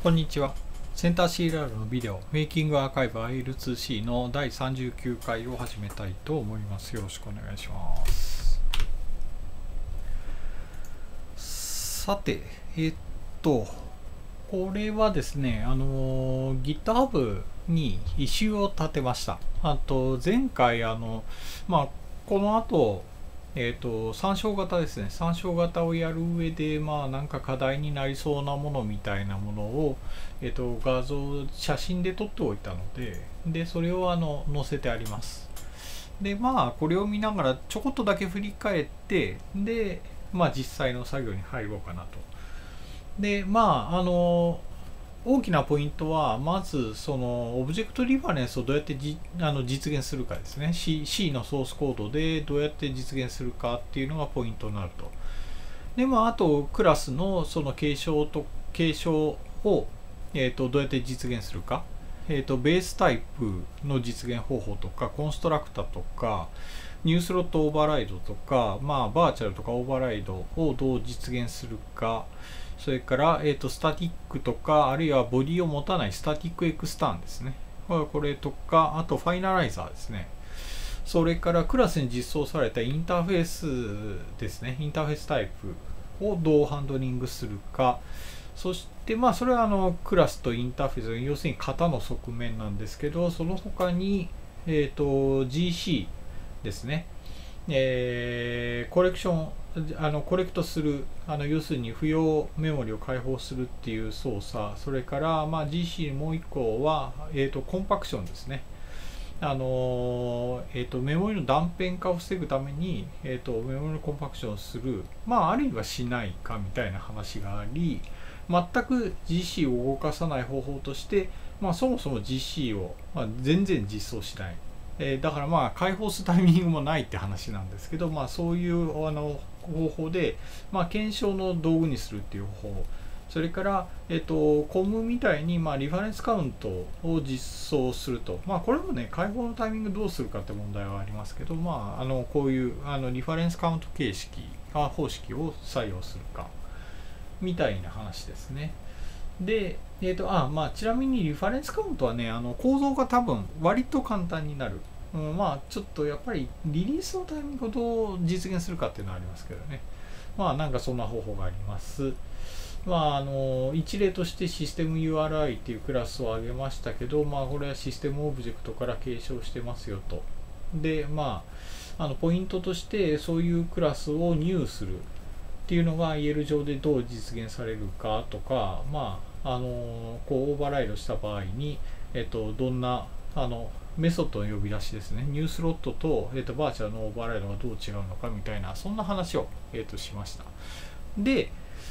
こんにちは。センター CLR のビデオ、メイキングアーカイブ IL2C の第39回を始めたいと思います。よろしくお願いします。さて、これはですね、GitHub にイシューを立てました。前回、この後、参照型ですね。参照型をやる上で、なんか課題になりそうなものみたいなものを、写真で撮っておいたので、それを載せてあります。で、これを見ながらちょこっとだけ振り返って、で、実際の作業に入ろうかなと。で、大きなポイントは、まず、その、オブジェクトリファレンスをどうやって実現するかですね。C のソースコードでどうやって実現するかっていうのがポイントになると。で、あと、クラスのその継承を、どうやって実現するか。ベースタイプの実現方法とか、コンストラクタとか、ニュースロットオーバーライドとか、バーチャルとかオーバーライドをどう実現するか、それから、スタティックとか、あるいはボディを持たないスタティックエクスターンですね。これとか、あとファイナライザーですね。それからクラスに実装されたインターフェースですね。インターフェースタイプをどうハンドリングするか。そして、それはクラスとインターフェース、要するに型の側面なんですけど、その他に、GC ですね。コレクション、コレクトする、要するに不要メモリを解放するっていう操作、それから、GC もう一個は、コンパクションですね。メモリの断片化を防ぐために、メモリのコンパクションをする、あるいはしないかみたいな話があり、全く GC を動かさない方法として、そもそも GC を、全然実装しない。だから解放するタイミングもないって話なんですけど、そういう方法で、検証の道具にするっていう方法、それから、コムみたいに、リファレンスカウントを実装すると、これもね、解放のタイミングどうするかって問題はありますけど、こういうリファレンスカウント形式、方式を採用するか、みたいな話ですね。で、ちなみにリファレンスカウントはね、構造が多分割と簡単になる。ちょっとやっぱりリリースのタイミングをどう実現するかっていうのはありますけどね。なんかそんな方法があります。一例としてシステム URI っていうクラスを挙げましたけど、これはシステムオブジェクトから継承してますよと。で、ポイントとしてそういうクラスを入するっていうのが IL 上でどう実現されるかとか、こうオーバーライドした場合に、どんなメソッドの呼び出しですね、ニュースロットと、バーチャルのオーバーライドがどう違うのかみたいな、そんな話を、しました。で、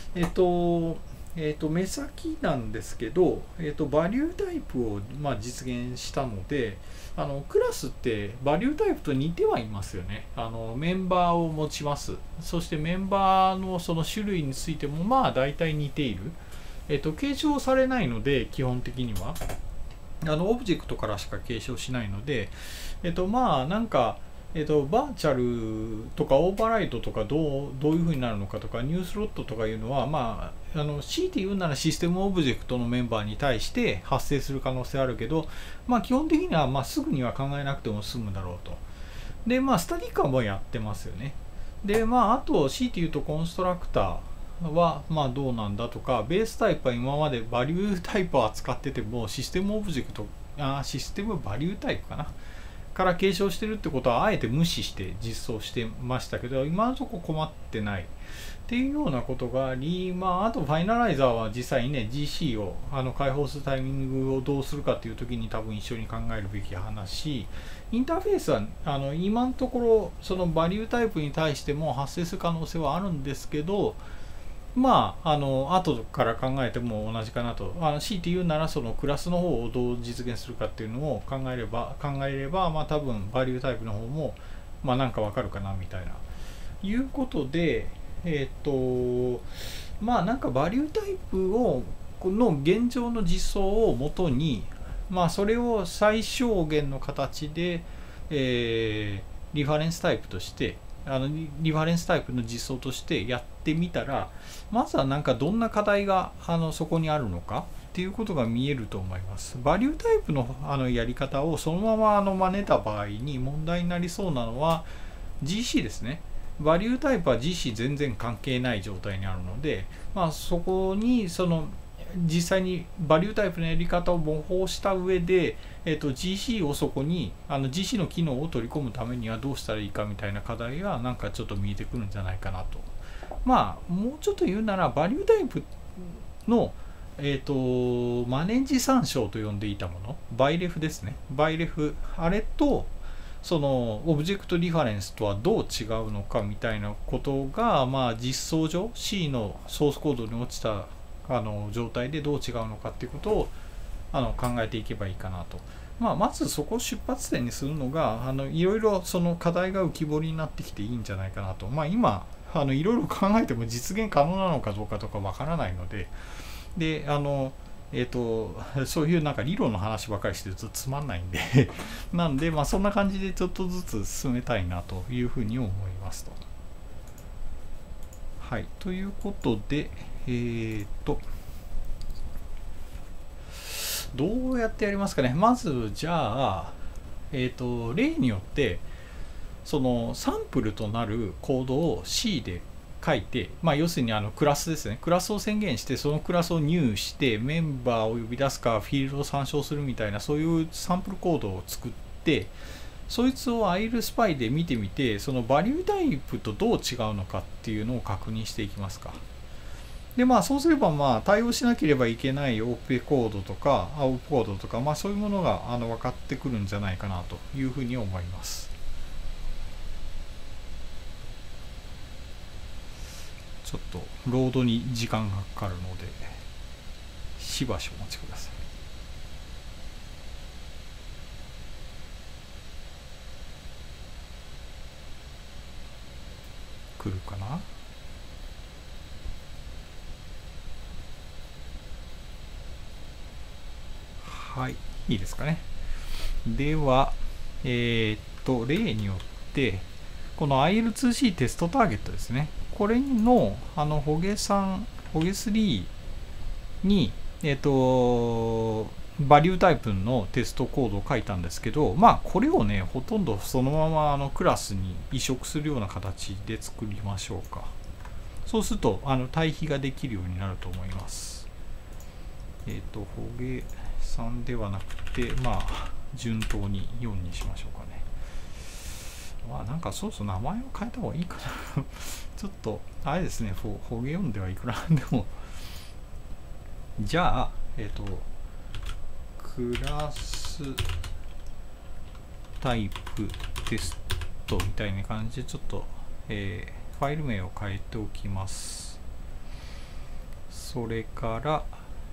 目先なんですけど、バリュータイプを、実現したので、クラスってバリュータイプと似てはいますよね。メンバーを持ちます。そしてメンバーのその種類についても大体似ている。継承されないので、基本的にはオブジェクトからしか継承しないので、なんか、バーチャルとかオーバーライドとかどういう風になるのかとか、ニュースロットとかいうのは、強いて言うならシステムオブジェクトのメンバーに対して発生する可能性あるけど、基本的にはすぐには考えなくても済むだろうと。で、スタディカーもやってますよね。で、あと、強いて言うとコンストラクターはどうなんだとか、ベースタイプは今までバリュータイプを扱ってても、システムオブジェクト、システムバリュータイプかなから継承してるってことはあえて無視して実装してましたけど、今のところ困ってないっていうようなことがあり、あとファイナライザーは実際にね GC を解放するタイミングをどうするかっていう時に多分一緒に考えるべき話、インターフェースは今のところそのバリュータイプに対しても発生する可能性はあるんですけど、後から考えても同じかなと。強いて言うなら、そのクラスの方をどう実現するかっていうのを考えれば、多分、バリュータイプの方も、なんかわかるかな、みたいな。いうことで、なんかバリュータイプの現状の実装をもとに、それを最小限の形で、リファレンスタイプとして、リファレンスタイプの実装としてやってみたら、まずはなんかどんな課題がそこにあるのか、 っていうことが見えると思います。バリュータイプのやり方をそのまま真似た場合に問題になりそうなのは GC ですね。バリュータイプは GC 全然関係ない状態にあるので、そこに実際にバリュータイプのやり方を模倣した上で、GC をそこにGC の機能を取り込むためにはどうしたらいいかみたいな課題がなんかちょっと見えてくるんじゃないかなと。もうちょっと言うならバリュータイプのマネージ参照と呼んでいたもの、バイレフですね。バイレフ、あれとそのオブジェクトリファレンスとはどう違うのかみたいなことが、実装上 C のソースコードに落ちた状態でどう違うのかっていうことを考えていけばいいかなと。まずそこを出発点にするのがいろいろその課題が浮き彫りになってきていいんじゃないかなと。今いろいろ考えても実現可能なのかどうかとかわからないので、そういうなんか理論の話ばかりしてるとつまんないんでなんでそんな感じでちょっとずつ進めたいなというふうに思いますと。はい、ということでどうやってやりますかね。まずじゃあ例によってそのサンプルとなるコードを C で書いて、要するにクラスですね。クラスを宣言して、そのクラスを入してメンバーを呼び出すかフィールドを参照するみたいな、そういうサンプルコードを作って、そいつを ILSpy で見てみて、そのバリュータイプとどう違うのかっていうのを確認していきますか。でそうすれば対応しなければいけない OP コードとか OP コードとか、そういうものが分かってくるんじゃないかなというふうに思います。ちょっとロードに時間がかかるのでしばしお待ちください。来るかな。はい、いいですかね。では例によってこの IL2C テストターゲットですね。これのホゲ3にバリュータイプのテストコードを書いたんですけど、これをねほとんどそのままクラスに移植するような形で作りましょうか。そうすると対比ができるようになると思います。ホゲ3ではなくて順当に4にしましょうかね。なんかそうそう名前を変えた方がいいかなちょっとあれですね、ホゲ4ではいくらなんでもじゃあクラスタイプテストみたいな感じでちょっと、ファイル名を変えておきます。それから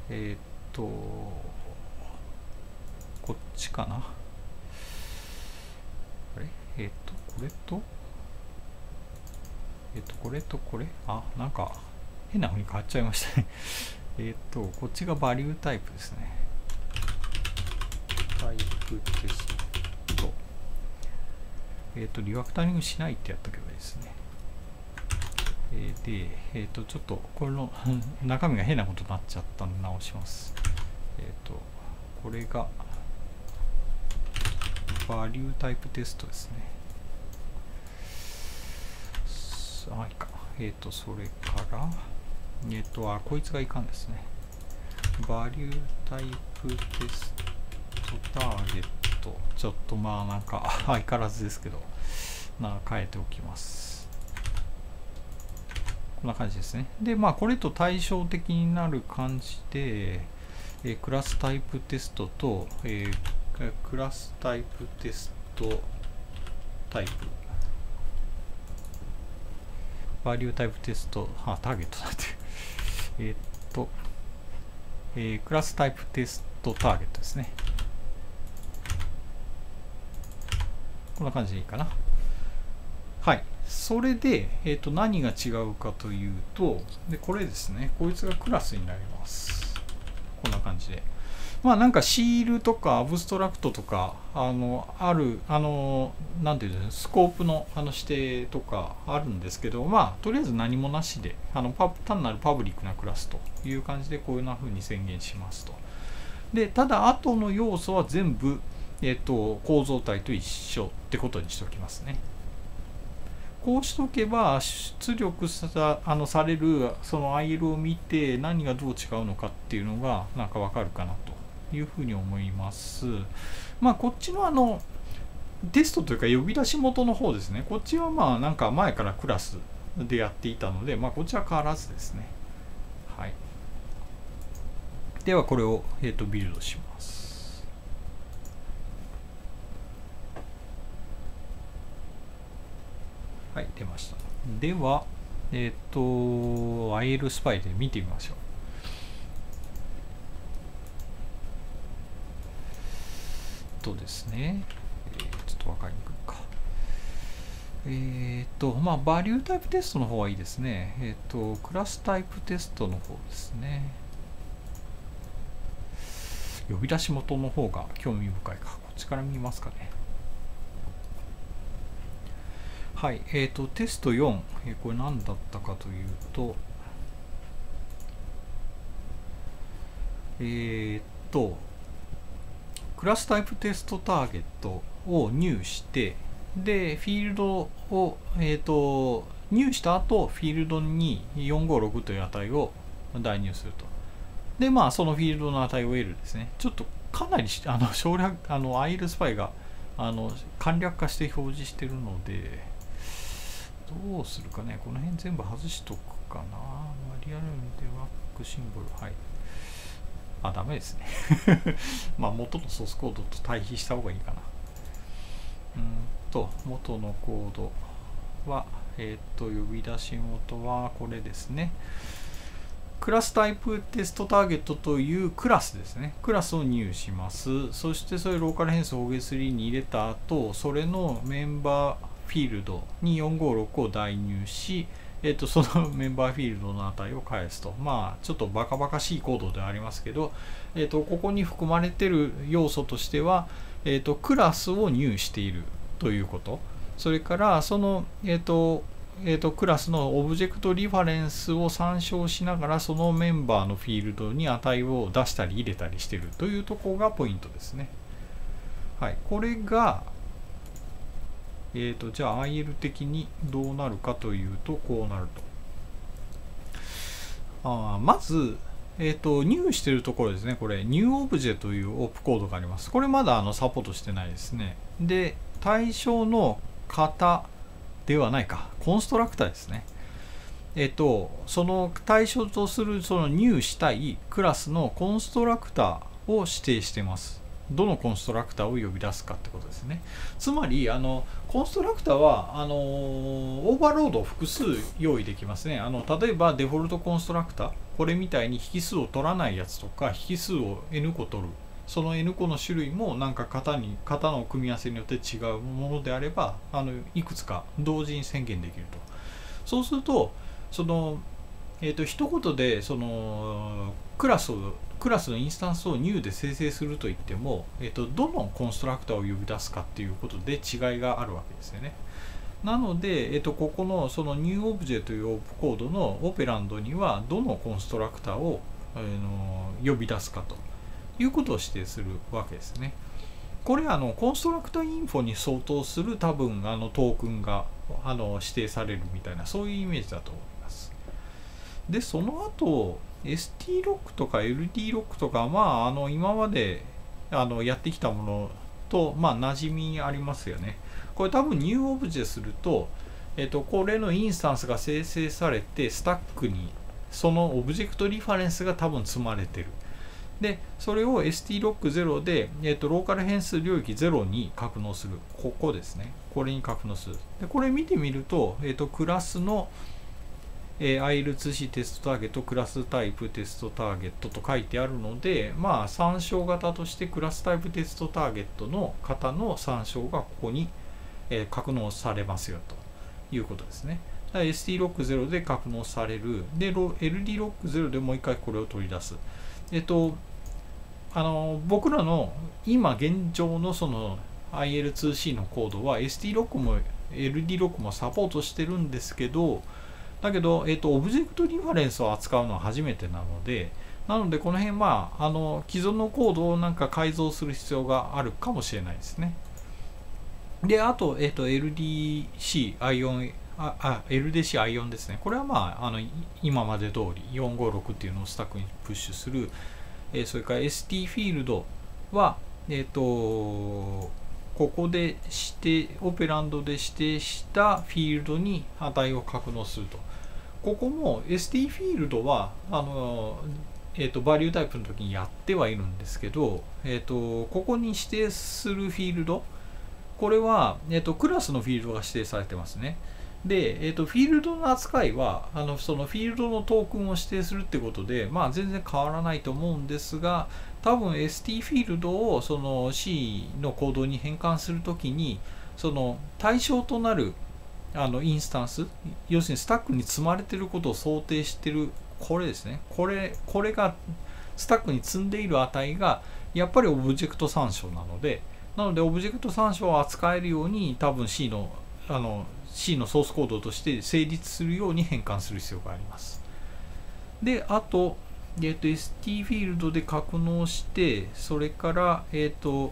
こっちかな。あれこれとこれとこれなんか変な風に変わっちゃいましたねこっちがバリュータイプですね。タイプテストリファクタリングしないってやったけどですね。でちょっとこれの中身が変なことになっちゃったんで直します。これがバリュータイプテストですね。いいか。それからこいつがいかんですね。バリュータイプテストターゲット、ちょっとなんか相変わらずですけど変えておきます。こんな感じですね。でこれと対照的になる感じで、クラスタイプテストと、クラスタイプテストタイプバリュータイプテストターゲットだってクラスタイプテストターゲットですね。こんな感じでいいかな。はい。それで、何が違うかというと、これですね。こいつがクラスになります。こんな感じで。 まあなんかシールとかアブストラクトとかあるなんていうんですか、スコープの指定とかあるんですけど、まあとりあえず何もなしで単なるパブリックなクラスという感じでこういう風に宣言しますと。でただ後の要素は全部、構造体と一緒ってことにしておきますね。こうしとけば出力されるその IL を見て何がどう違うのかっていうのがなんかわかるかなというふうに思います。まあこっちのテストというか呼び出し元の方ですね。こっちはまあなんか前からクラスでやっていたので、まあこっちは変わらずですね。はい。ではこれを、ビルドします。はい、出ました。では、IL スパイで見てみましょう。ですね、ちょっと分かりにくいか。まあ、バリュータイプテストの方はいいですね。クラスタイプテストの方ですね。呼び出し元の方が興味深いか。こっちから見ますかね。はい、テスト4、これ何だったかというと、クラスタイプテストターゲットを入して、で、フィールドを、入した後、フィールドに456という値を代入すると。で、まあ、そのフィールドの値を得るですね。ちょっとかなり省略、IL スパイが簡略化して表示してるので、どうするかね。この辺全部外しとくかな。リアルでワックシンボル。はい。ダメですね。まあ元のソースコードと対比した方がいいかな。元のコードは、呼び出し元はこれですね。クラスタイプテストターゲットというクラスですね。クラスを入します。そしてそれローカル変数を OG3 に入れた後、それのメンバーフィールドに456を代入し、そのメンバーフィールドの値を返すと。まあちょっとバカバカしいコードではありますけど、ここに含まれている要素としては、クラスを入しているということ。それからその、クラスのオブジェクトリファレンスを参照しながらそのメンバーのフィールドに値を出したり入れたりしているというところがポイントですね。はい、これがじゃあ IL 的にどうなるかというとこうなると。まず、入しているところですね。これ New Obj というオープコードがあります。これまだサポートしてないですね。で、対象の型ではないか、コンストラクターですね。その対象とするその入したいクラスのコンストラクターを指定しています。どのコンストラクターを呼び出すかってことですね。つまりコンストラクターはオーバーロードを複数用意できますね。例えばデフォルトコンストラクター、これみたいに引数を取らないやつとか引数を N 個取る、その N 個の種類もなんか型の組み合わせによって違うものであればいくつか同時に宣言できると。そうするとその一言でそのクラスのインスタンスを new で生成するといっても、どのコンストラクターを呼び出すかっていうことで違いがあるわけですよね。なので、ここのその new obj というオープコードのオペランドにはどのコンストラクターを、呼び出すかということを指定するわけですね。これコンストラクターインフォに相当する多分トークンが指定されるみたいなそういうイメージだと思います。でその後 ST ロックとか LD ロックとか今までやってきたものと馴染みありますよね。これ多分 New Obj するとこれのインスタンスが生成されてスタックにそのオブジェクトリファレンスが多分積まれてる。でそれを ST-Lock0 で、ローカル変数領域0に格納する。ここですね。これに格納する。でこれ見てみると、クラスの、IL2C テストターゲット、クラスタイプテストターゲットと書いてあるので、参照型としてクラスタイプテストターゲットの型の参照がここに、格納されますよということですね。ST-Lock0 で格納される。で、LD-Lock0 でもう一回これを取り出す。 僕らの今現状のその IL2C のコードは ST ロックも LD ロックもサポートしてるんですけど、だけど、オブジェクトリファレンスを扱うのは初めてなので、この辺既存のコードをなんか改造する必要があるかもしれないですね。で、あと、LDC-ION、LDC-ION ですね。これは今まで通り456っていうのをスタックにプッシュする。それから ST フィールドは、ここでオペランドで指定したフィールドに値を格納すると。ここも ST フィールドはバリュータイプの時にやってはいるんですけど、ここに指定するフィールド、これは、クラスのフィールドが指定されてますね。で、フィールドの扱いはそのフィールドのトークンを指定するってことで、全然変わらないと思うんですが、多分 ST フィールドをその C のコードに変換するときに、その対象となるインスタンス、要するにスタックに積まれていることを想定している、これですね。これがスタックに積んでいる値がやっぱりオブジェクト参照なので、オブジェクト参照を扱えるように多分 C のソースコードとして成立するように変換する必要があります。で、あと、ST フィールドで格納して、それから、ロー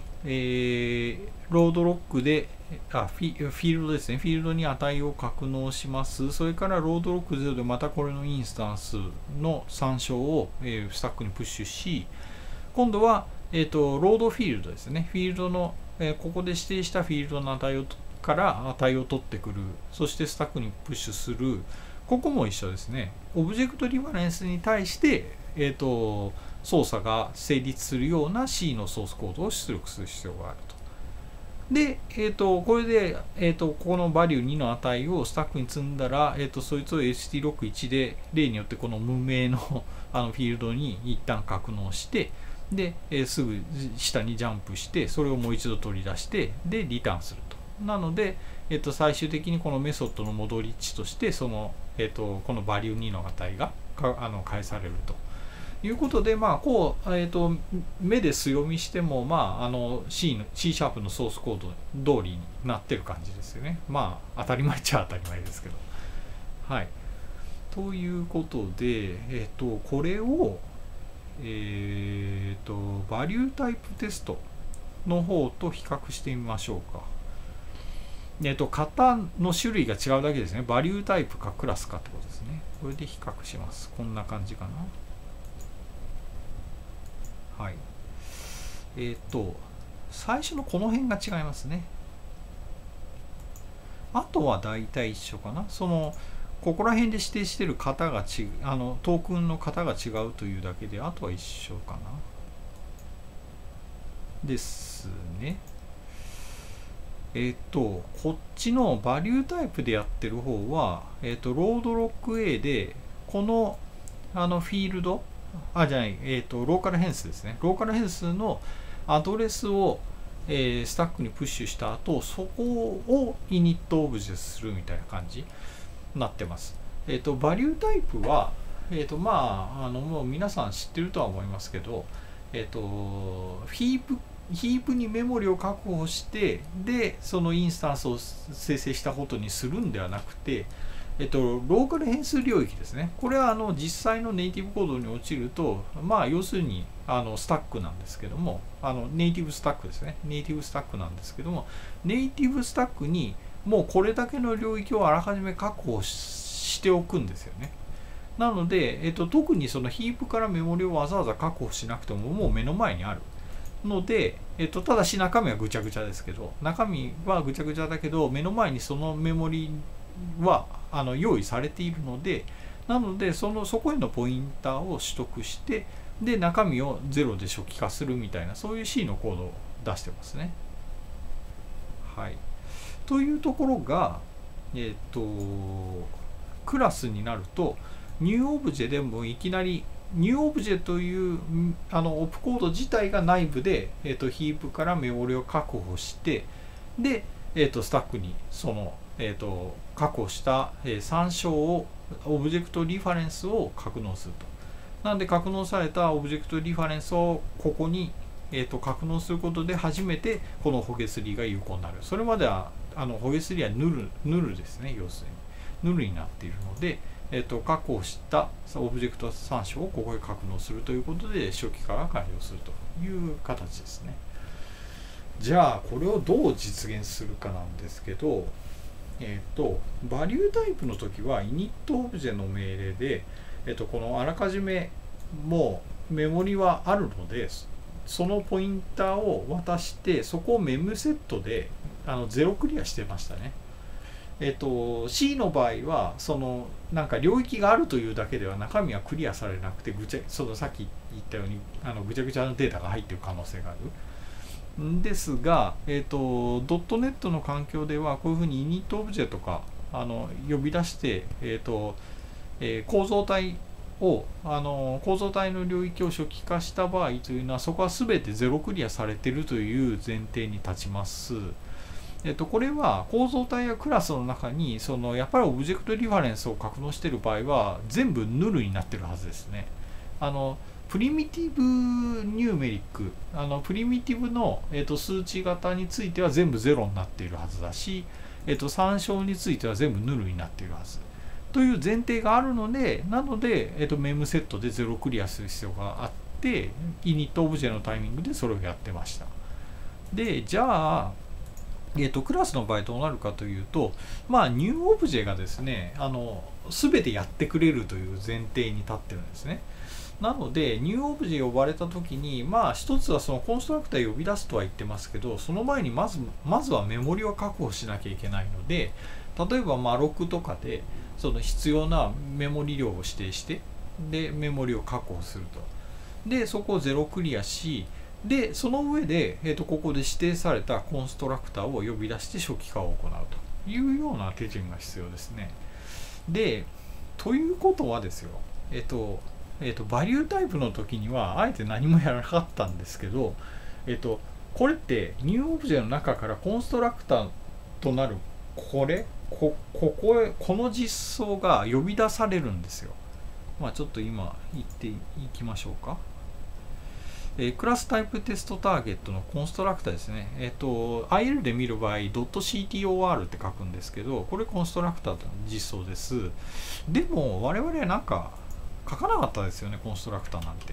ドロックで、フィールドですね。フィールドに値を格納します。それからロードロック0でまたこれのインスタンスの参照を、スタックにプッシュし、今度は、ロードフィールドですね。フィールドの、ここで指定したフィールドの値から値を取ってくる。そしてスタックにプッシュする。ここも一緒ですね。オブジェクトリファレンスに対して、操作が成立するような C のソースコードを出力する必要があると。で、これで、ここのバリュー2の値をスタックに積んだら、そいつを ht61 で、例によってこの無名のフィールドに一旦格納して、で、すぐ下にジャンプして、それをもう一度取り出して、で、リターンすると。なので、最終的にこのメソッドの戻り値として、このバリュー2の値が返されるということで、目で強みしても、C シャープのソースコード通りになってる感じですよね。当たり前っちゃ当たり前ですけど。はい。ということで、これを、バリュータイプテストの方と比較してみましょうか。型の種類が違うだけですね。バリュータイプかクラスかってことですね。これで比較します。こんな感じかな。はい。最初のこの辺が違いますね。あとは大体一緒かな。ここら辺で指定している型がトークンの型が違うというだけで、あとは一緒かな。ですね。こっちのバリュータイプでやってる方は、ロードロック A で、この、フィールド、ローカル変数ですね。ローカル変数のアドレスを、スタックにプッシュした後、そこをイニットオブジェするみたいな感じになってます。バリュータイプは、もう皆さん知ってるとは思いますけど、ヒープにメモリを確保してでそのインスタンスを生成したことにするんではなくて、ローカル変数領域ですね。これは実際のネイティブコードに落ちると、要するにスタックなんですけども、ネイティブスタックですね。ネイティブスタックなんですけども、ネイティブスタックにもうこれだけの領域をあらかじめ確保しておくんですよね。なので、特にそのヒープからメモリをわざわざ確保しなくてももう目の前にある。ので、ただし中身はぐちゃぐちゃですけど、中身はぐちゃぐちゃだけど、目の前にそのメモリは用意されているので、なのでそこへのポインターを取得して、で中身を0で初期化するみたいな、そういう C のコードを出してますね。はい。というところが、クラスになると、ニューオブジェでもいきなりニューオブジェというオプコード自体が内部で、ヒープからメモリを確保してで、スタックにその、確保した、参照をオブジェクトリファレンスを格納すると。 なので格納されたオブジェクトリファレンスをここに、格納することで初めてこのホゲ3が有効になる。それまではホゲ3はヌルですね。要するにヌルになっているので、確保したオブジェクト参照をここへ格納するということで初期から完了するという形ですね。じゃあこれをどう実現するかなんですけど、バリュータイプの時は init オブジェの命令で、このあらかじめもうメモリはあるので、そのポインターを渡してそこをメムセットで0クリアしてましたね。C の場合はそのなんか領域があるというだけでは中身はクリアされなくてそのさっき言ったようにぐちゃぐちゃなデータが入っている可能性があるんですが、ドットネットの環境ではこういうふうに init オブジェとか呼び出して、構造体の領域を初期化した場合というのはそこは全てゼロクリアされているという前提に立ちます。これは構造体やクラスの中にやっぱりオブジェクトリファレンスを格納している場合は全部ヌルになっているはずですね。プリミティブニューメリックプリミティブの、数値型については全部ゼロになっているはずだし、参照については全部ヌルになっているはずという前提があるので、なので、メムセットでゼロクリアする必要があって、イニットオブジェのタイミングでそれをやってました。で、じゃあ、クラスの場合どうなるかというと、ニューオブジェがですね、全てやってくれるという前提に立ってるんですね。なので、ニューオブジェ呼ばれたときに、一つはそのコンストラクター呼び出すとは言ってますけど、その前にまずはメモリを確保しなきゃいけないので、例えばmallocとかで、その必要なメモリ量を指定して、で、メモリを確保すると。で、そこをゼロクリアし、で、その上で、ここで指定されたコンストラクターを呼び出して初期化を行うというような手順が必要ですね。で、ということはですよ、バリュータイプの時にはあえて何もやらなかったんですけど、これってニューオブジェの中からコンストラクターとなるこの実装が呼び出されるんですよ。ちょっと今言っていきましょうか。クラスタイプテストターゲットのコンストラクターですね。IL で見る場合、.ctor って書くんですけど、これコンストラクターの実装です。でも、我々はなんか書かなかったですよね、コンストラクターなんて。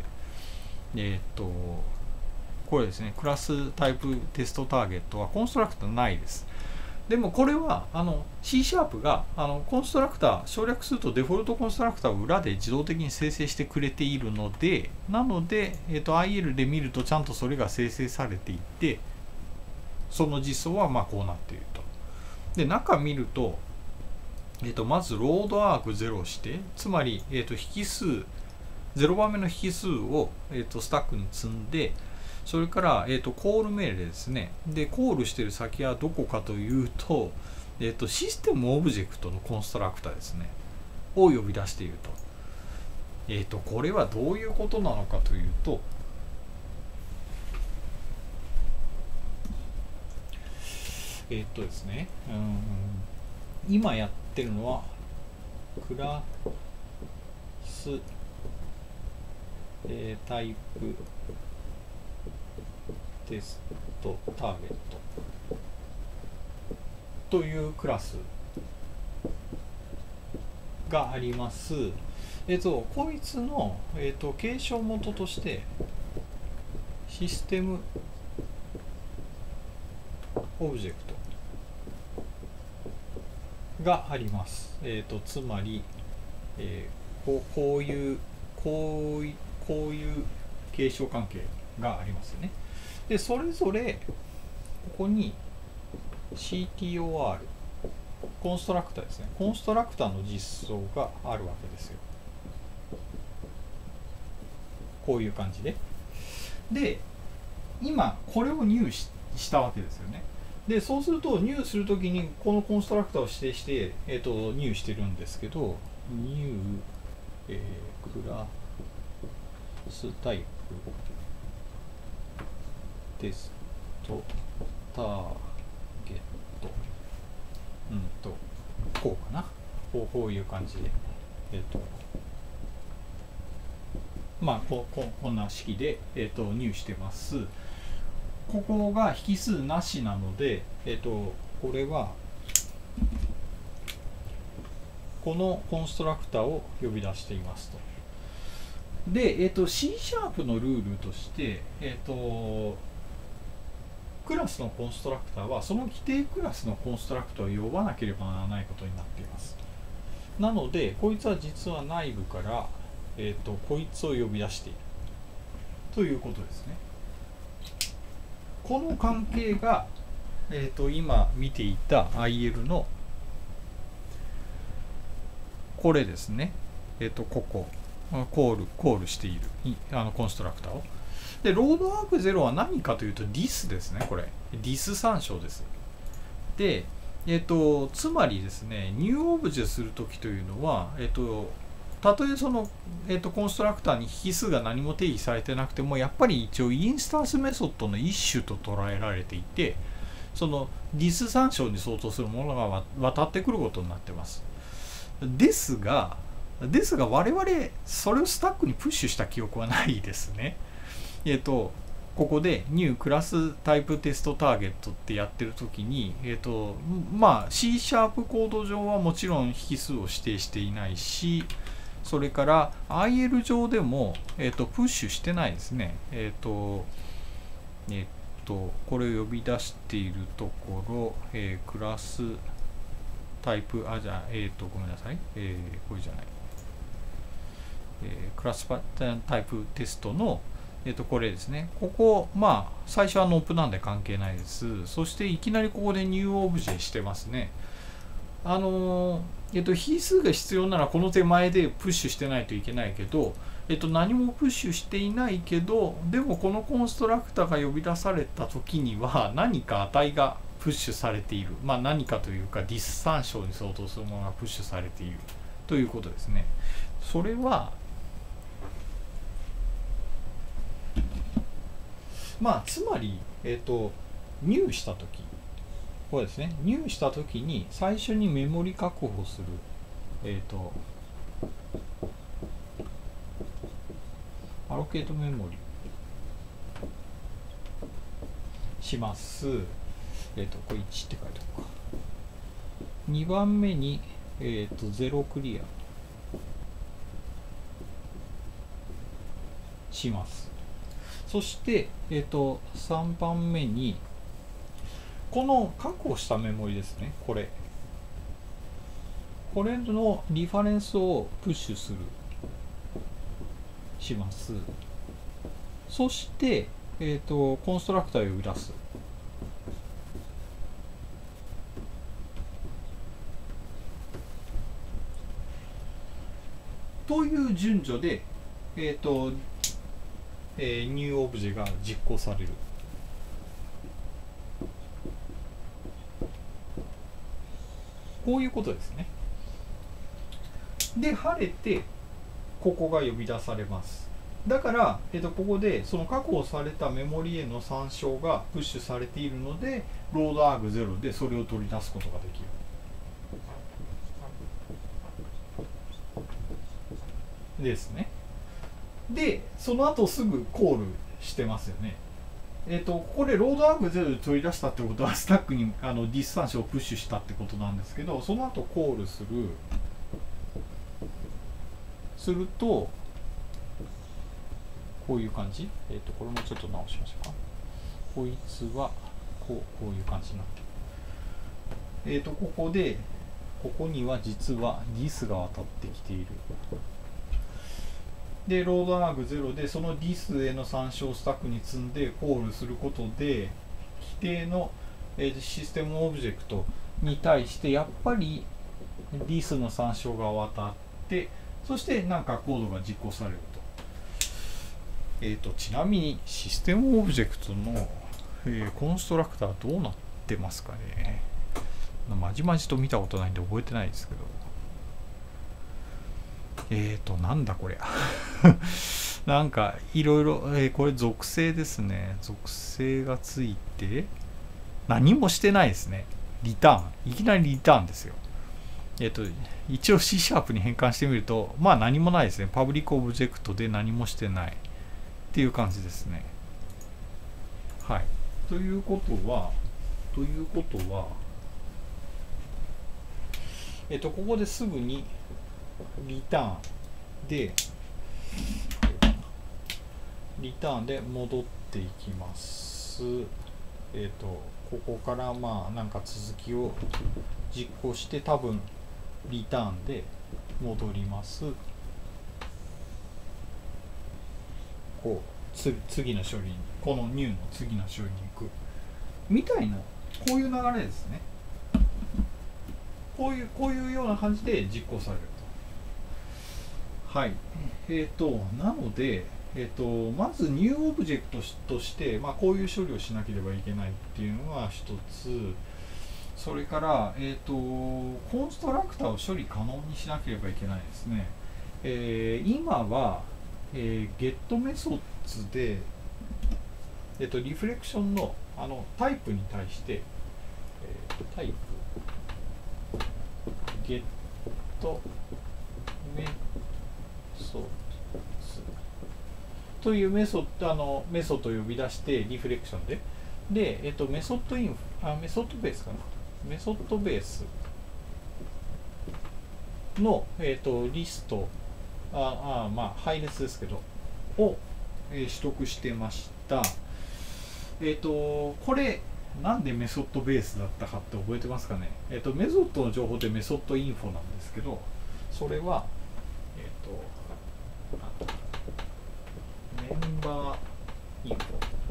これですね、クラスタイプテストターゲットはコンストラクターないです。でもこれはC シャープがコンストラクター省略するとデフォルトコンストラクターを裏で自動的に生成してくれているので、なので、IL で見るとちゃんとそれが生成されていて、その実装はこうなっていると。で、中見ると、まずロードアーク0をして、つまり、引数0番目の引数を、スタックに積んで、それから、コール命令ですね。で、コールしている先はどこかというと、システムオブジェクトのコンストラクターですね。を呼び出していると。これはどういうことなのかというと、ですね、今やってるのは、クラス、タイプ、テストターゲットというクラスがあります。こいつの、継承元としてシステムオブジェクトがあります。つまり、こういう継承関係がありますよね。で、それぞれここに CTOR コンストラクターですね。コンストラクターの実装があるわけですよ。こういう感じで。で、今これを入したわけですよね。で、そうすると入するときにこのコンストラクターを指定して、入してるんですけど、入、クラスタイプテストターゲットこうかな、こういう感じでまあこんな式で、入してます。ここが引数なしなので、これはこのコンストラクターを呼び出していますと。で、C シャープのルールとして、クラスのコンストラクターはその規定クラスのコンストラクターを呼ばなければならないことになっています。なので、こいつは実は内部から、こいつを呼び出しているということですね。この関係が、今見ていた IL のこれですね。ここコールしているコンストラクターを。で、ロードアーク0は何かというと this ですね。これ this 参照です。で、つまりですね、ニューオブジェするときというのは、たとえその、コンストラクターに引数が何も定義されてなくても、やっぱり一応インスタンスメソッドの一種と捉えられていて、その this 参照に相当するものが渡ってくることになってます。ですが我々それをスタックにプッシュした記憶はないですね。ここで New クラスタイプテストターゲットってやってるときに、まあ C シャープコード上はもちろん引数を指定していないし、それから IL 上でも、プッシュしてないですね。これを呼び出しているところ、クラスタイプ、ごめんなさい、これじゃない。クラスタイプテストの、これですね。ここ、まあ、最初はノープなんで関係ないです。そして、いきなりここでニューオブジェしてますね。引数が必要ならこの手前でプッシュしてないといけないけど、何もプッシュしていないけど、でもこのコンストラクターが呼び出された時には何か値がプッシュされている。まあ何かというか、this 参照に相当するものがプッシュされているということですね。それは、まあつまり、入したとき、これですね、入したときに最初にメモリ確保する、アロケートメモリします。これ1って書いておくか。2番目に、0クリアします。そして、3番目に、この確保したメモリですね、これのリファレンスをプッシュします。そして、コンストラクターを呼び出す。という順序で、ニューオブジェが実行される。こういうことですね。で、晴れて、ここが呼び出されます。だから、ここでその確保されたメモリへの参照がプッシュされているので、ロードアーグ0でそれを取り出すことができる。ですね。で、その後すぐコールしてますよね。ここでロードアーグ0で取り出したってことは、スタックにthis 参照をプッシュしたってことなんですけど、その後コールすると、こういう感じ。これもちょっと直しましょうか。こいつはこういう感じになってる。ここには実は this が渡ってきている。で、ロードアーグ0でその this への参照をスタックに積んでコールすることで、規定のシステムオブジェクトに対してやっぱり this の参照が渡って、そしてなんかコードが実行されると。ちなみにシステムオブジェクトの、コンストラクターどうなってますかね。まじまじと見たことないんで覚えてないですけど。なんだこりゃ。なんかいろいろ、これ属性ですね。属性がついて何もしてないですね。リターン。いきなりリターンですよ。 一応 C シャープに変換してみると、まあ何もないですね。パブリックオブジェクトで何もしてないっていう感じですね。はい。ということは、ここですぐにリターンで戻っていきます。ここからまあなんか続きを実行して多分リターンで戻ります。こう次の処理に、この new の次の処理に行くみたいな、こういう流れですね。こういうような感じで実行されると。はい。なので、まず new オブジェクトとして、まあ、こういう処理をしなければいけないっていうのが一つ。それから、コンストラクターを処理可能にしなければいけないですね。今は、get メソッドで、リフレクションのタイプに対して、タイプ get メソッドというメソッドを呼び出してリフレクションで、メソッドベースかな、メソッドベースの、リスト、まあ配列ですけどを、取得してました。これなんでメソッドベースだったかって覚えてますかね。メソッドの情報ってメソッドインフォなんですけど、それはメンバーインフォ、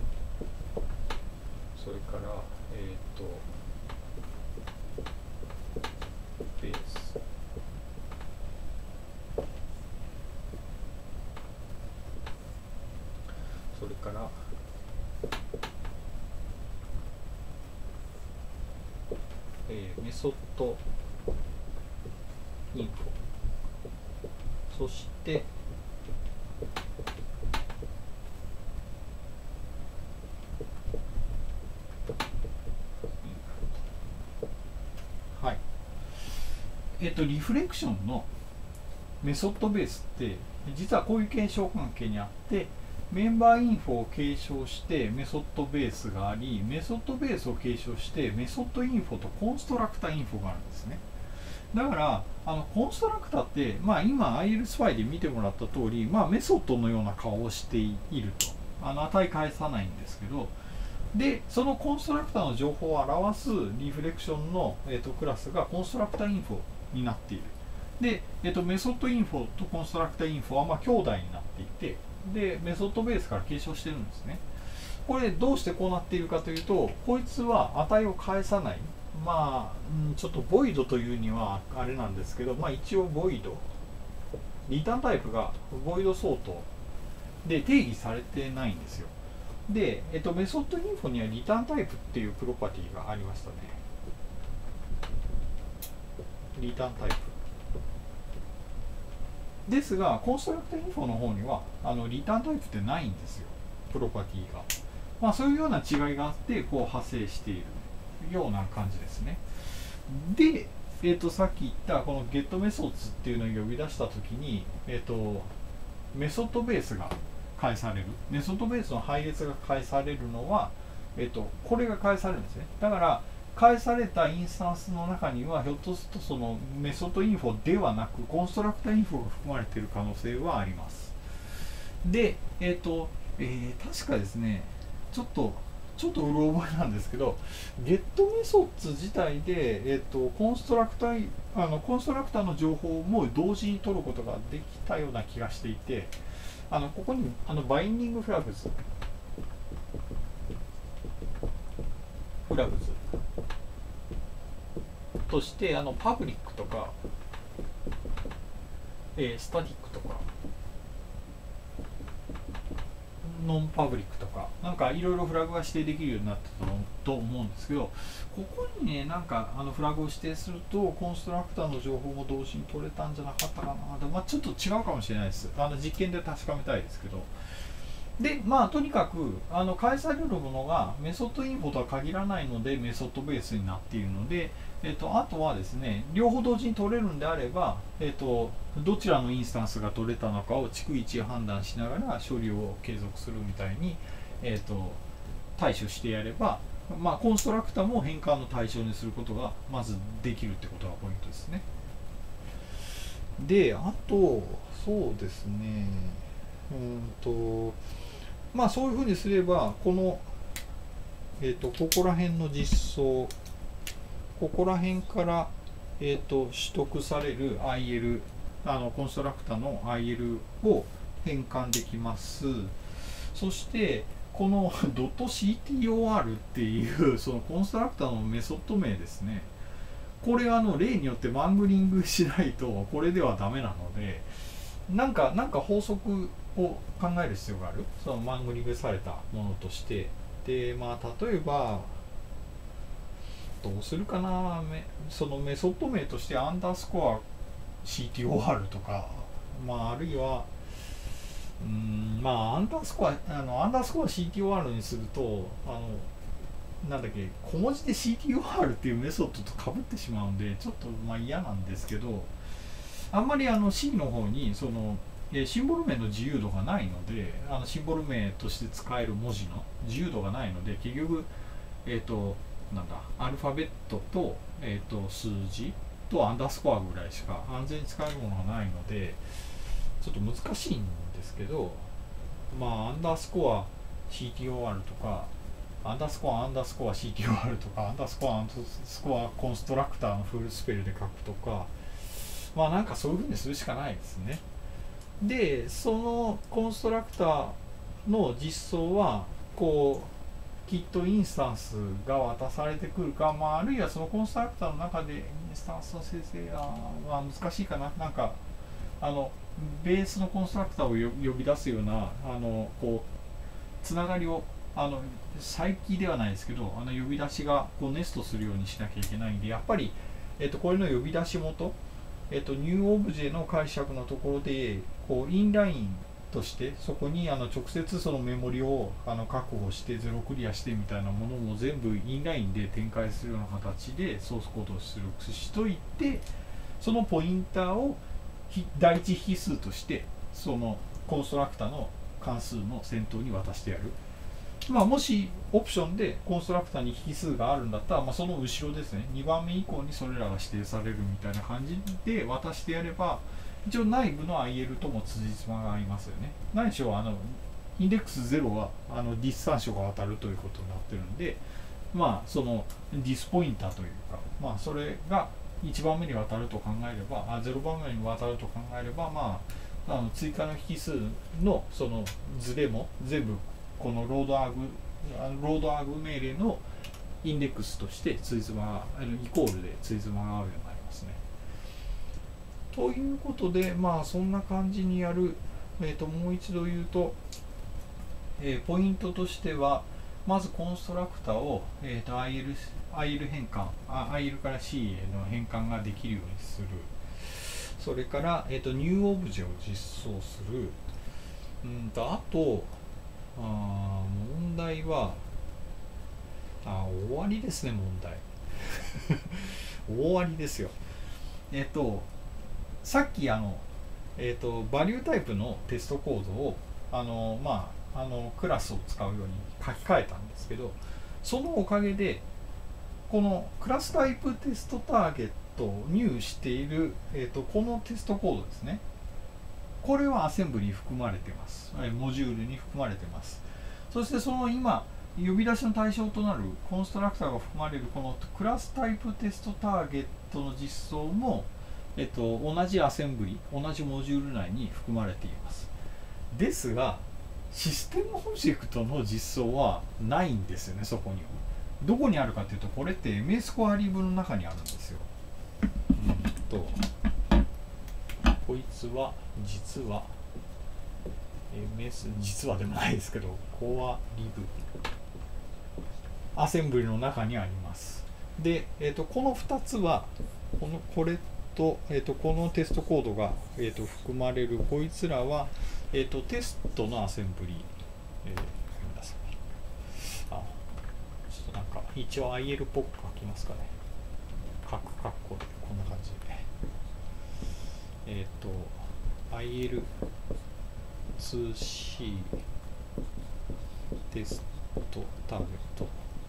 それからベース、それからメソッドインフォ、そしてはい、リフレクションのメソッドベースって実はこういう継承関係にあって、メンバーインフォを継承してメソッドベースがあり、メソッドベースを継承してメソッドインフォとコンストラクターインフォがあるんですね。だからコンストラクターって、まあ、今 ILSPy で見てもらった通り、まあ、メソッドのような顔をしていると、値返さないんですけど、でそのコンストラクターの情報を表すリフレクションの、クラスがコンストラクターインフォになっている。で、メソッドインフォとコンストラクターインフォはまあ兄弟になっていて、でメソッドベースから継承してるんですね。これどうしてこうなっているかというと、こいつは値を返さない、まあ、ちょっとボイドというにはあれなんですけど、まあ、一応ボイド、リターンタイプがボイド相当で定義されてないんですよ。で、メソッドインフォにはリターンタイプっていうプロパティがありましたね。リターンタイプですが、コンストラクターインフォの方にはリターンタイプってないんですよ、プロパティが。まあ、そういうような違いがあってこう派生しているような感じですね。で、さっき言ったこの get メソッドっていうのを呼び出したときに、メソッドベースが返される、メソッドベースの配列が返されるのは、これが返されるんですね。だから返されたインスタンスの中にはひょっとするとそのメソッドインフォではなくコンストラクターインフォが含まれている可能性はあります。で、確かですね、ちょっとうろ覚えなんですけど、ゲットメソッド自体で、コンストラクターの情報も同時に取ることができたような気がしていて、ここにバインディングフラグズとしてパブリックとか、スタティックとかノンパブリックとかなんかいろいろフラグが指定できるようになってたと思うんですけど、ここにねなんかフラグを指定するとコンストラクターの情報も同時に取れたんじゃなかったかな。で、まあ、ちょっと違うかもしれないです。実験で確かめたいですけど、 でまあとにかく返されるものがメソッドインポとは限らないのでメソッドベースになっているので、あとはですね両方同時に取れるんであれば、どちらのインスタンスが取れたのかを逐一判断しながら処理を継続するみたいに、対処してやれば、まあ、コンストラクタも変換の対象にすることがまずできるってことがポイントですね。であとそうですねまあそういうふうにすればこの、ここら辺の実装ここら辺から、取得される IL コンストラクタの IL を変換できます。そしてこの .ctor っていうそのコンストラクタのメソッド名ですね、これ例によってマングリングしないとこれではダメなので、なんか法則を考える必要がある、そのマングリングされたものとして。でまあ例えばどうするかな、そのメソッド名としてアンダースコア CTOR とか、まああるいはまあアンダースコアCTOR にするとなんだっけ小文字で CTOR っていうメソッドとかぶってしまうんでちょっとまあ嫌なんですけど、あんまりC の方にそのシンボル名の自由度がないので、シンボル名として使える文字の自由度がないので、結局なんだアルファベットと、数字とアンダースコアぐらいしか安全に使えるものがないのでちょっと難しいんですけど、まあアンダースコア CTOR とかアンダースコア CTOR とかアンダースコアコンストラクターのフルスペルで書くとか、まあなんかそういう風にするしかないですね。でそのコンストラクターの実装はこうきっとインスタンスが渡されてくるか、まあ、あるいはそのコンストラクターの中でインスタンスの生成は難しいかな、なんかベースのコンストラクターを呼び出すようなこうつながりを再起ではないですけど呼び出しがこうネストするようにしなきゃいけないんで、やっぱり、これの呼び出し元ニューオブジェの解釈のところでこうインラインとしてそこに直接そのメモリを確保してゼロクリアしてみたいなものも全部インラインで展開するような形でソースコードを出力しといて、そのポインターを第一引数としてそのコンストラクタの関数の先頭に渡してやる。まあ、もしオプションでコンストラクタに引数があるんだったら、まあ、その後ろですね2番目以降にそれらが指定されるみたいな感じで渡してやれば一応内部の IL とも辻褄が合いますよね。何しろインデックス0はディス参照が渡るということになってるんで、まあそのディスポインターというか、まあそれが1番目に渡ると考えれば0番目に渡ると考えれば、まあ追加の引数のそのズレも全部このロードアグ命令のインデックスとしてついつまイコールでついつまが合うようになりますね。ということでまあそんな感じにやる。もう一度言うと、ポイントとしてはまずコンストラクタを、IL 変換IL から C への変換ができるようにする。それから、ニューオブジェを実装する。あと問題は終わりですね。問題終わりですよ。さっきバリュータイプのテストコードをクラスを使うように書き換えたんですけど、そのおかげでこのクラスタイプテストターゲットを入している、このテストコードですね、これはアセンブリに含まれてます。モジュールに含まれてます。そしてその今呼び出しの対象となるコンストラクターが含まれるこのクラスタイプテストターゲットの実装も、同じアセンブリ同じモジュール内に含まれています。ですがシステムオブジェクトの実装はないんですよね。そこにはどこにあるかというと、これって MS コアリブの中にあるんですよ。こいつは実は 実はでもないですけどコアリブアセンブリの中にあります。で、この2つはこれと、このテストコードが、含まれるこいつらは、テストのアセンブリごめんなさい。ちょっとなんか一応 IL っぽく書きますかね。書く括弧でこんな感じで。IL2C テストターゲット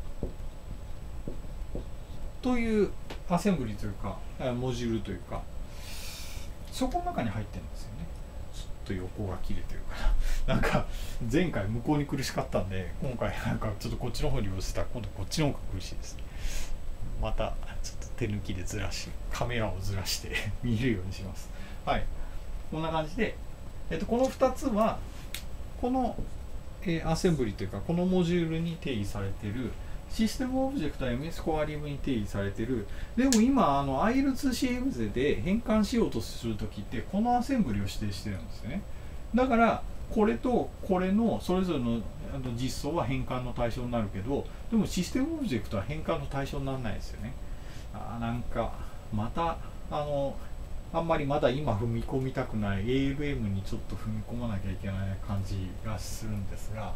というアセンブリというかモジュールというか、そこの中に入ってるんですよね。ちょっと横が切れてるからなんか前回向こうに苦しかったんで、今回なんかちょっとこっちの方に寄せたら今度こっちの方が苦しいですね。またちょっと手抜きでずらし、カメラをずらして見るようにします。はい、こんな感じで、この2つはこの、アセンブリというかこのモジュールに定義されているシステムオブジェクトは MS コアリブに定義されている。でも今IL2CMZ で変換しようとするときってこのアセンブリを指定してるんですよね。だからこれとこれのそれぞれの実装は変換の対象になるけど、でもシステムオブジェクトは変換の対象にならないですよね。なんかまたあんまりまだ今踏み込みたくない ALM にちょっと踏み込まなきゃいけない感じがするんですが、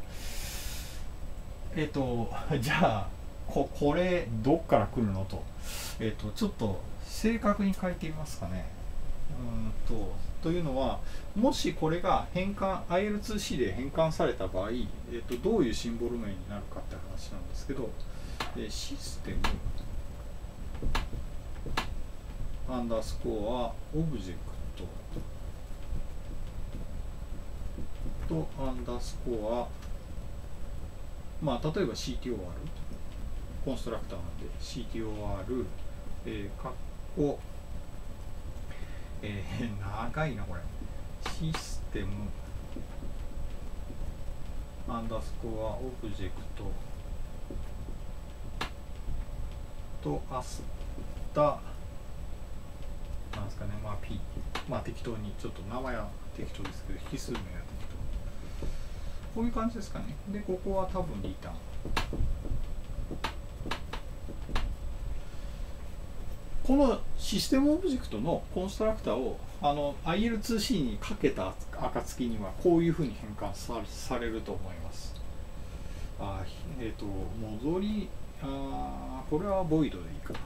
じゃあこれどっから来るのと、ちょっと正確に書いてみますかね。というのは、もしこれが変換 IL2C で変換された場合、どういうシンボル名になるかって話なんですけど、システムアンダースコアオブジェクトとアンダースコア、まあ例えば CTOR コンストラクターなんで CTOR かっこ長いなこれ、システムアンダースコアオブジェクトとアスタなんですかね、まあ P、まあ適当にちょっと名前は適当ですけど引数名は適当、こういう感じですかね。でここは多分リターン、このシステムオブジェクトのコンストラクターをIL2C にかけた暁にはこういうふうに変換されると思います。戻り、これはボイドでいいかな。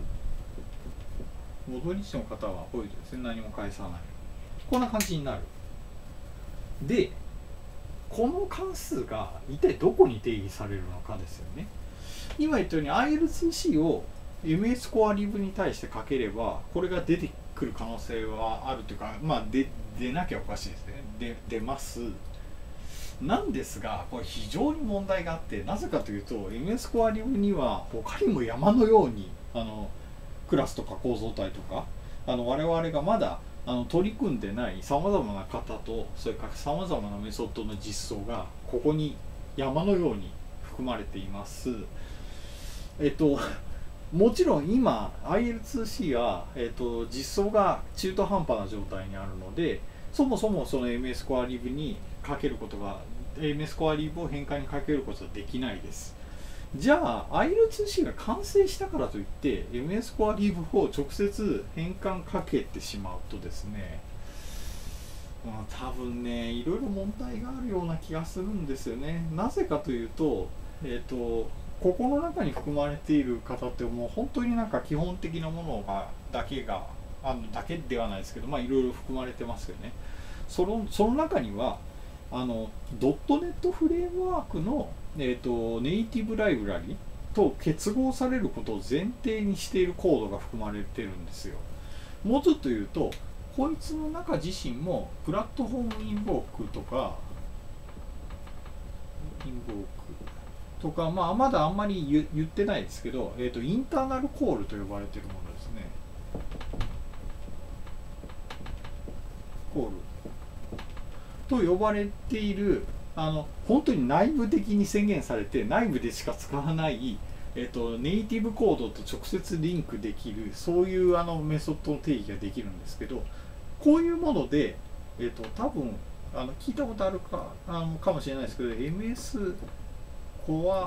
戻り値の方はボイドですね。何も返さない。こんな感じになる。で、この関数が一体どこに定義されるのかですよね。今言ったように IL2C を MS コアリブに対してかければこれが出てくる可能性はあるというか、まあ出なきゃおかしいですね。出ます。なんですが、これ非常に問題があって、なぜかというと MS コアリブには他にも山のようにクラスとか構造体とか我々がまだ取り組んでないさまざまな型と、それからさまざまなメソッドの実装がここに山のように含まれています。もちろん今 IL2C は、実装が中途半端な状態にあるので、そもそもその MS コアリブにかけることが MS コアリブを変換にかけることはできないです。じゃあ IL2C が完成したからといって MS コアリブを直接変換かけてしまうとですね、多分ねいろいろ問題があるような気がするんですよね。なぜかというと、ここの中に含まれている方ってもう本当になんか基本的なものがだけではないですけど、まあいろいろ含まれてますよね。その中にはドットネットフレームワークの、ネイティブライブラリと結合されることを前提にしているコードが含まれてるんですよ。もうちょっと言うと、こいつの中自身もプラットフォームインボークとかまあ、まだあんまり言ってないですけど、インターナルコールと呼ばれているものですね。コールと呼ばれている本当に内部的に宣言されて内部でしか使わない、ネイティブコードと直接リンクできる、そういうメソッドの定義ができるんですけど、こういうもので、多分聞いたことあるかもしれないですけど、 MS コア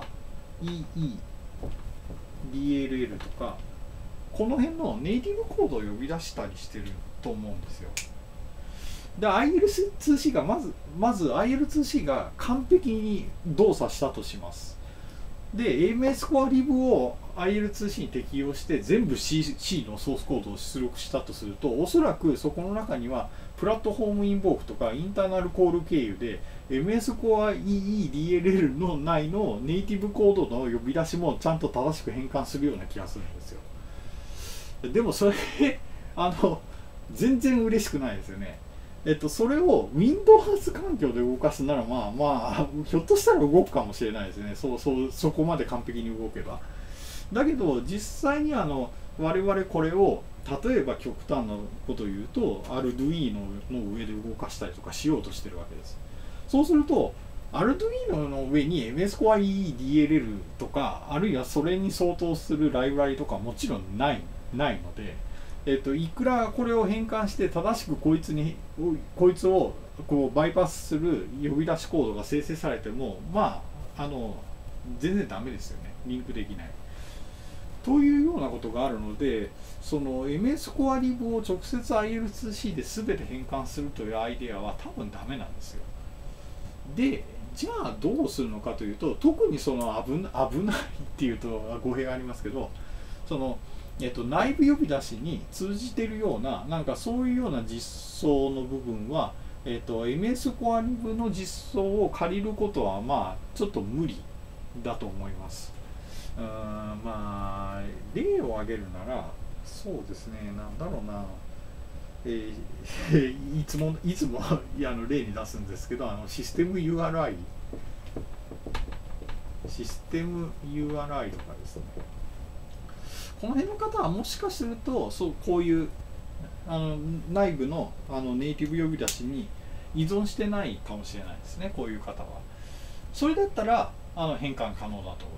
EE、DLL とかこの辺のネイティブコードを呼び出したりしてると思うんですよ。 で IL2C がまず IL2C が完璧に動作したとします。で AMS コアリブを IL2C に適用して全部 C のソースコードを出力したとすると、おそらくそこの中にはプラットフォームインボークとかインターナルコール経由で MS コア EEDLL の内のネイティブコードの呼び出しもちゃんと正しく変換するような気がするんですよ。でもそれ全然嬉しくないですよね。それを Windows 環境で動かすならまあひょっとしたら動くかもしれないですね。そこまで完璧に動けば。だけど実際に我々これを例えば極端なことを言うと Arduino の上で動かしたりとかしようとしてるわけです。そうすると Arduino の上に MS Core EDLL とかあるいはそれに相当するライブラリとかもちろんないので、いくらこれを変換して正しくこいつをこうバイパスする呼び出しコードが生成されても全然ダメですよね。リンクできない。というようなことがあるので、その MS コアリブを直接 IL2C で全て変換するというアイデアは多分ダメなんですよ。で、じゃあどうするのかというと、特にその危ないっていうと語弊がありますけど、その内部呼び出しに通じているようななんかそういうような実装の部分は、MS コアリブの実装を借りることはちょっと無理だと思います。例を挙げるならそうですね、なんだろうな、いつも例に出すんですけど、システム URI とかですね、この辺の方はもしかするとこういう内部のネイティブ呼び出しに依存してないかもしれないですね。こういう方はそれだったら変換可能だと思います。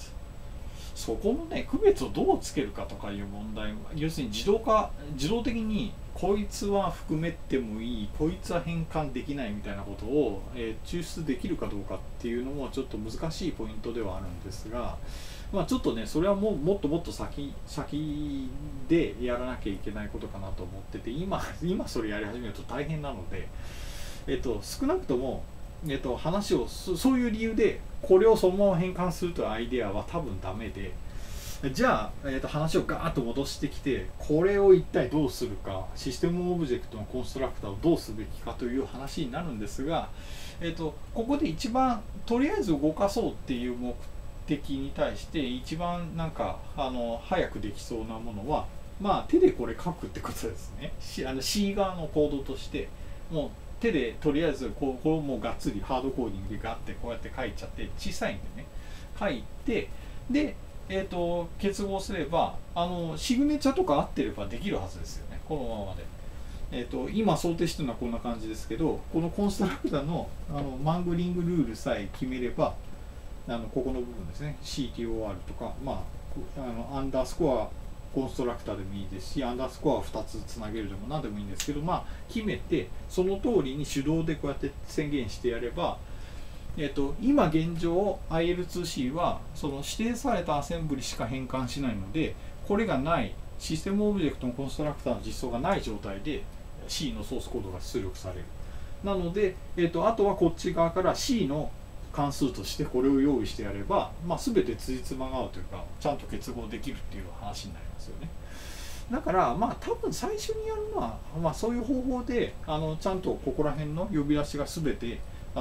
そこのね区別をどうつけるかとかいう問題は、要するに自動的にこいつは含めてもいい、こいつは変換できないみたいなことを、抽出できるかどうかっていうのもちょっと難しいポイントではあるんですが、ちょっとねそれはもっと先でやらなきゃいけないことかなと思ってて、今それやり始めると大変なので、少なくとも、話をそういう理由でこれをそのまま変換するというアイデアは多分ダメで、じゃあ、話をガーッと戻してきてこれを一体どうするか、システムオブジェクトのコンストラクターをどうすべきかという話になるんですが、ここで一番とりあえず動かそうっていう目的に対して一番なんか早くできそうなものは、手でこれ書くってことですね。C 側のコードとしてもう手でとりあえずこれをもうがっつりハードコーディングでガッてこうやって書いちゃって、小さいんでね書いて、で結合すればシグネチャーとか合ってればできるはずですよね、このままで。今想定してるのはこんな感じですけど、このコンストラクターのマングリングルールさえ決めれば、ここの部分ですね CTOR とか、アンダースコアコンストラクターでもいいですし、アンダースコアを2つつなげるでも何でもいいんですけど、決めてその通りに手動でこうやって宣言してやれば、今現状 IL2C はその指定されたアセンブリしか変換しないので、これがないシステムオブジェクトのコンストラクターの実装がない状態で C のソースコードが出力される。なので、あとはこっち側から C の関数としてこれを用意してやれば、全てつじつまが合うというかちゃんと結合できるっていう話になりますよね。だから多分最初にやるのは、そういう方法でちゃんとここら辺の呼び出しが全て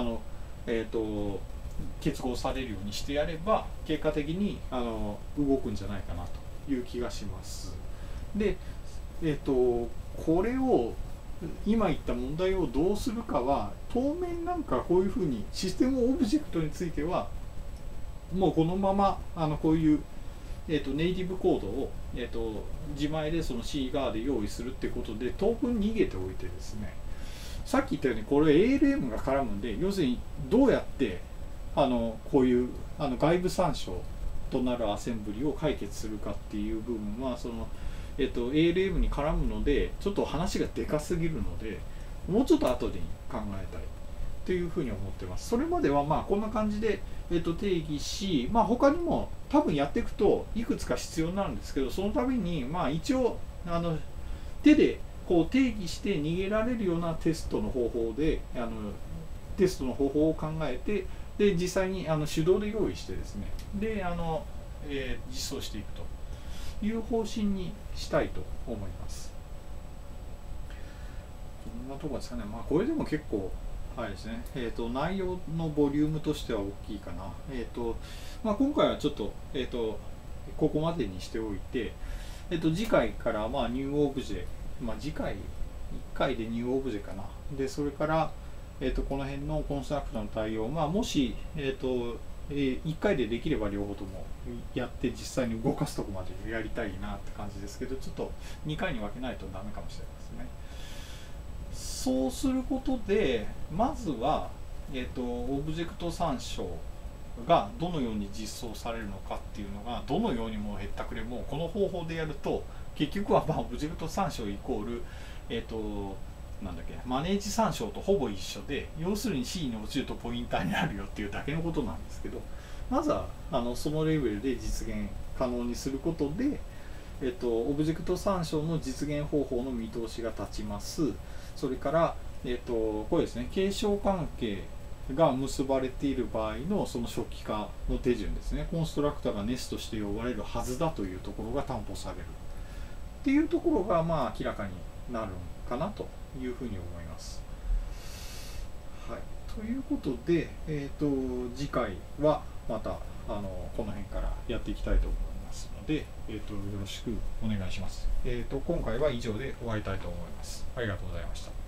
結合されるようにしてやれば結果的に動くんじゃないかなという気がします。で、これを今言った問題をどうするかは当面なんかこういうふうにシステムオブジェクトについてはもうこのままこういう、ネイティブコードを、自前でその C 側で用意するってことで当分逃げておいてですね、さっき言ったようにこれ ALM が絡むんで、要するにどうやってこういう外部参照となるアセンブリを解決するかっていう部分はその、ALM に絡むのでちょっと話がでかすぎるので、もうちょっと後で考えたいというふうに思ってます。それまではこんな感じで、定義し、他にも多分やっていくといくつか必要になるんですけど、その度に一応手でこう定義して逃げられるようなテストの方法でテストの方法を考えて、で実際に手動で用意してですね、で実装していくという方針にしたいと思います。こんなところですかね。これでも結構はいですね、内容のボリュームとしては大きいかな。今回はちょっと、ここまでにしておいて、次回からニューオブジェ、次回1回でニューオブジェかな。でそれから、この辺のコンストラクトの対応、もし、1回でできれば両方ともやって実際に動かすとこまでやりたいなって感じですけど、ちょっと2回に分けないとダメかもしれないですね。そうすることでまずは、オブジェクト参照がどのように実装されるのかっていうのがどのようにもへったくれもこの方法でやると結局はオブジェクト参照イコールなんだっけマネージ参照とほぼ一緒で、要するに C に落ちるとポインターになるよっていうだけのことなんですけど、まずはそのレベルで実現可能にすることで、オブジェクト参照の実現方法の見通しが立ちます。それから、これですね、継承関係が結ばれている場合のその初期化の手順ですね、コンストラクターがネストして呼ばれるはずだというところが担保されるっていうところが明らかになるかなというふうに思います。はい、ということで、次回はまたこの辺からやっていきたいと思いますので、よろしくお願いします。今回は以上で終わりたいと思います。ありがとうございました。